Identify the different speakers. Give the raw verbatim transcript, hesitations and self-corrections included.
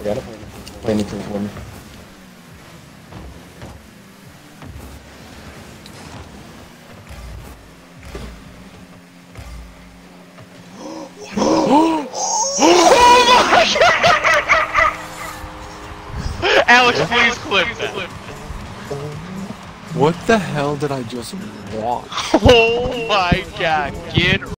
Speaker 1: I got it. Landing to one.
Speaker 2: Oh my god! Alex, please clip that.
Speaker 3: What the hell did I just watch?
Speaker 2: Oh my god, get